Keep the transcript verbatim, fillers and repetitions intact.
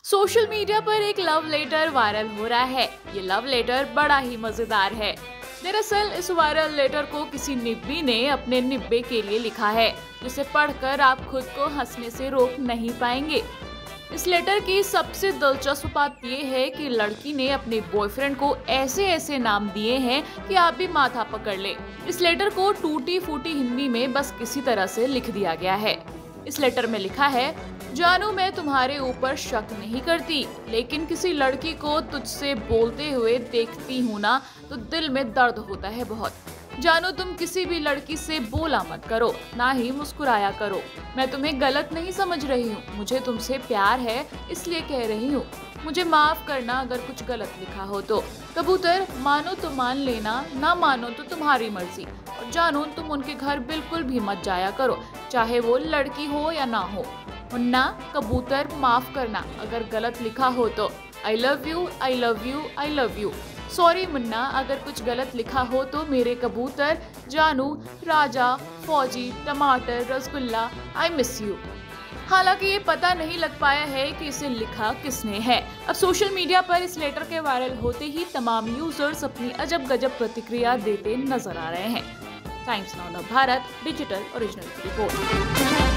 Social media पर एक love letter viral हो रहा है। ये लव लेटर बड़ा ही मजेदार है। दरअसल इस वायरल लेटर को किसी निब्बी ने अपने निब्बे के लिए लिखा है, जिसे पढ़कर आप खुद को हंसने से रोक नहीं पाएंगे। इस लेटर की सबसे दिलचस्प बात यह है कि लड़की ने अपने बॉयफ्रेंड को ऐसे ऐसे नाम दिए हैं कि आप भी माथा पकड़ ले। इस लेटर को टूटी फूटी हिंदी में बस किसी तरह से लिख दिया गया है। इस लेटर में लिखा है, जानू मैं तुम्हारे ऊपर शक नहीं करती, लेकिन किसी लड़की को तुझसे बोलते हुए देखती हूँ ना तो दिल में दर्द होता है बहुत। जानू तुम किसी भी लड़की से बोला मत करो, ना ही मुस्कुराया करो। मैं तुम्हें गलत नहीं समझ रही हूँ, मुझे तुमसे प्यार है इसलिए कह रही हूँ। मुझे माफ करना अगर कुछ गलत लिखा हो तो। कबूतर मानो तो मान लेना, ना मानो तो तुम्हारी मर्जी। और जानू तुम उनके घर बिल्कुल भी मत जाया करो, चाहे वो लड़की हो या ना हो। मुन्ना कबूतर माफ करना अगर गलत लिखा हो तो। I love you, I love you, I love you. Sorry Munna अगर कुछ गलत लिखा हो तो मेरे कबूतर। जानू राजा, फौजी, टमाटर, रसगुल्ला, आई मिस यू। हालांकि ये पता नहीं लग पाया है कि इसे लिखा किसने है। अब सोशल मीडिया पर इस लेटर के वायरल होते ही तमाम यूजर्स अपनी अजब गजब प्रतिक्रिया देते नजर आ रहे हैं। Times Now Bharat digital original की रिपोर्ट।